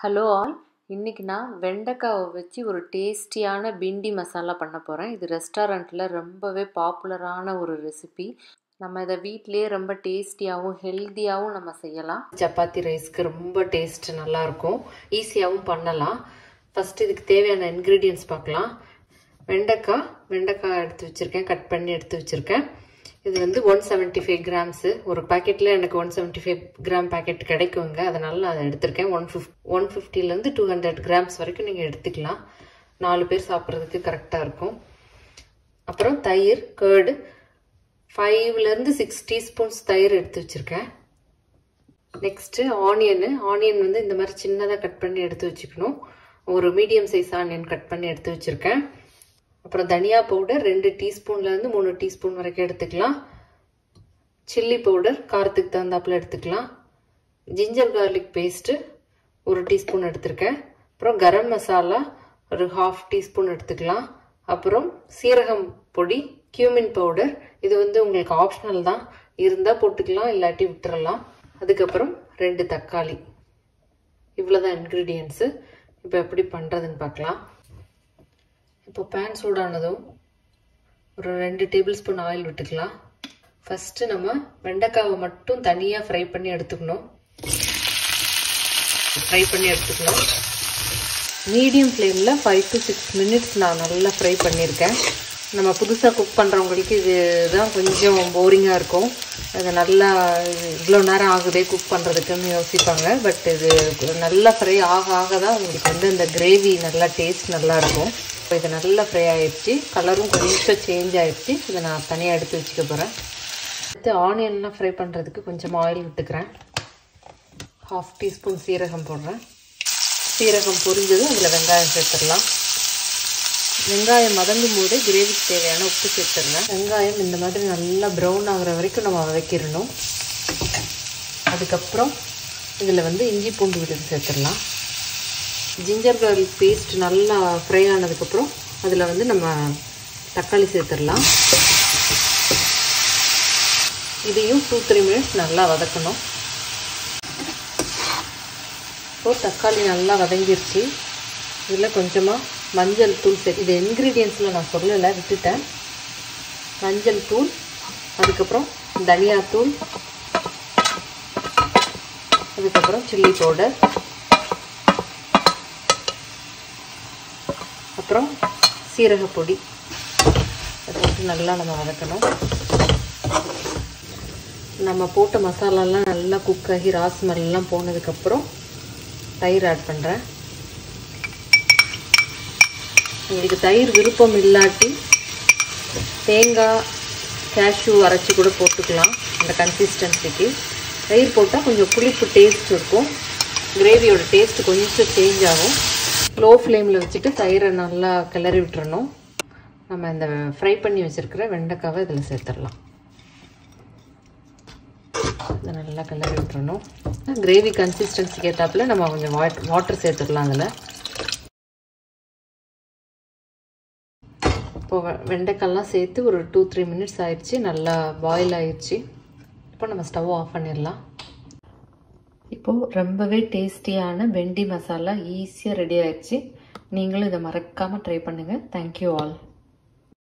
Hello all, இன்றைக்கி நான் வெண்டைக்காவை வச்சு ஒரு டேஸ்டியான பிண்டி மசாலா பண்ண போகிறேன். இது ரெஸ்டாரண்ட்டில் ரொம்பவே பாப்புலரான ஒரு ரெசிபி. நம்ம இதை வீட்டிலேயே ரொம்ப டேஸ்டியாகவும் ஹெல்த்தியாகவும் நம்ம செய்யலாம். சப்பாத்தி ரைஸ்க்கு ரொம்ப டேஸ்ட் நல்லாயிருக்கும், ஈஸியாகவும் பண்ணலாம். ஃபஸ்ட்டு இதுக்கு தேவையான இன்க்ரீடியன்ட்ஸ் பார்க்கலாம். வெண்டைக்காய் எடுத்து வச்சுருக்கேன், கட் பண்ணி எடுத்து வச்சுருக்கேன். இது வந்து 175 கிராம்ஸு. ஒரு பேக்கெட்டில் எனக்கு 175 கிராம் பேக்கெட் கிடைக்குங்க, அதனால நான் அதை எடுத்திருக்கேன். 150லேருந்து 200 கிராம்ஸ் வரைக்கும் நீங்கள் எடுத்துக்கலாம். 4 பேர் சாப்பிட்றதுக்கு கரெக்டாக இருக்கும். அப்புறம் தயிர், கர்டு 5லேருந்து 6 டீஸ்பூன்ஸ் தயிர் எடுத்து வச்சுருக்கேன். நெக்ஸ்ட்டு ஆனியன் வந்து இந்த மாதிரி சின்னதாக கட் பண்ணி எடுத்து வச்சுக்கணும். ஒரு மீடியம் சைஸ் ஆனியன் கட் பண்ணி எடுத்து வச்சுருக்கேன். அப்புறம் தனியா பவுடர் 2 டீஸ்பூன்லேருந்து 3 டீஸ்பூன் வரைக்கும் எடுத்துக்கலாம். சில்லி பவுடர் காரத்துக்கு தகுந்தாப்புல எடுத்துக்கலாம். ஜிஞ்சர் கார்லிக் பேஸ்ட்டு 1 டீஸ்பூன் எடுத்திருக்கேன். அப்புறம் கரம் மசாலா ஒரு 1/2 டீஸ்பூன் எடுத்துக்கலாம். அப்புறம் சீரகம் பொடி, கியூமின் பவுடர், இது வந்து உங்களுக்கு ஆப்ஷனல் தான், இருந்தால் போட்டுக்கலாம், இல்லாட்டி விட்டுறலாம். அதுக்கப்புறம் 2 தக்காளி. இவ்வளோதான் இன்க்ரீடியன்ஸு. இப்போ எப்படி பண்ணுறதுன்னு பார்க்கலாம். இப்போ பேன் சூடானதும் ஒரு 2 டேபிள் ஸ்பூன் ஆயில் விட்டுக்கலாம். ஃபஸ்ட்டு நம்ம வெண்டைக்காவை மட்டும் தனியாக ஃப்ரை பண்ணி எடுத்துக்கணும். மீடியம் ஃப்ளேமில் 5 to 6 மினிட்ஸ் நான் நல்லா ஃப்ரை பண்ணியிருக்கேன். நம்ம புதுசாக குக் பண்ணுறவங்களுக்கு இது தான் கொஞ்சம் போரிங்காக இருக்கும். அது நல்லா இவ்வளோ நேரம் ஆகுதே குக் பண்ணுறதுக்குன்னு யோசிப்பாங்க. பட் இது நல்லா ஃப்ரை ஆக தான் உங்களுக்கு வந்து இந்த கிரேவி நல்லா டேஸ்ட் நல்லாயிருக்கும். இப்போ இது நல்லா ஃப்ரை ஆகிடுச்சு, கலரும் கொஞ்சம் சேஞ்ச் ஆகிடுச்சு. இதை நான் தனியாக எடுத்து வச்சுக்க போகிறேன். அடுத்து ஆனியன்லாம் ஃப்ரை பண்ணுறதுக்கு கொஞ்சம் ஆயில் விட்டுக்கிறேன். 1/2 டீஸ்பூன் சீரகம் போடுறேன். சீரகம் பொரிஞ்சதும் அதில் வெங்காயம் சேர்த்துடலாம். வெங்காயம் மதங்கும் போதே கிரேவிக்கு தேவையான உப்பு சேர்த்துருங்க. வெங்காயம் இந்த மாதிரி நல்லா ப்ரௌன் ஆகிற வரைக்கும் நம்ம வதக்கிடணும். அதுக்கப்புறம் இதில் வந்து இஞ்சி பூண்டு விழுது சேர்த்துடலாம். ஜிஞ்சர் கார்லிக் பேஸ்ட் நல்லா ஃப்ரை ஆனதுக்கப்புறம் அதில் வந்து நம்ம தக்காளி சேர்த்துடலாம். இதையும் 2-3 மினிட்ஸ் நல்லா வதக்கணும். இப்போது தக்காளி நல்லா வதங்கிருச்சு. இதில் கொஞ்சமாக மஞ்சள் தூள் இது இன்க்ரீடியன்ஸில் நான் சொல்லலை, விட்டுட்டேன். மஞ்சள் தூள், அதுக்கப்புறம் தனியாத்தூள், அதுக்கப்புறம் சில்லி பவுடர், அப்புறம் சீரகப்பொடி. அதை போட்டு நல்லா நம்ம வதக்கணும். நம்ம போட்ட மசாலாலாம் நல்லா குக் ஆகி ராஸ்மெல்லாம் போனதுக்கப்புறம் தயிர் ஆட் பண்ணுறேன். உங்களுக்கு தயிர் விருப்பம் இல்லாட்டி தேங்காய், கேஷ்யூ அரைச்சி கூட போட்டுக்கலாம். அந்த கன்சிஸ்டன்சிக்கு தயிர் போட்டால் கொஞ்சம் புளிப்பு டேஸ்ட் இருக்கும், கிரேவியோட டேஸ்ட் கொஞ்சம் சேஞ்ச் ஆகும். லோ ஃப்ளேமில் வச்சுட்டு தயிரை நல்லா கிளறி விட்டுறணும். நம்ம இந்த ஃப்ரை பண்ணி வச்சுருக்கிற வெண்டைக்காவை இதில் சேர்த்துடலாம். இதை நல்லா கிளறி விட்டுறணும். கிரேவி கன்சிஸ்டன்சிக்கு ஏற்றாப்புல நம்ம கொஞ்சம் வாட்டர் சேர்த்துடலாம். அதில் இப்போது வெண்டைக்காயெல்லாம் சேர்த்து ஒரு 2-3 மினிட்ஸ் ஆயிடுச்சு, நல்லா பாயில் ஆயிடுச்சு. இப்போ நம்ம ஸ்டவ் ஆஃப் பண்ணிடலாம். இப்போது ரொம்பவே டேஸ்டியான வெண்டி மசாலா ஈஸியாக ரெடி ஆயிடுச்சு. நீங்களும் இதை மறக்காமல் ட்ரை பண்ணுங்கள். Thank you all.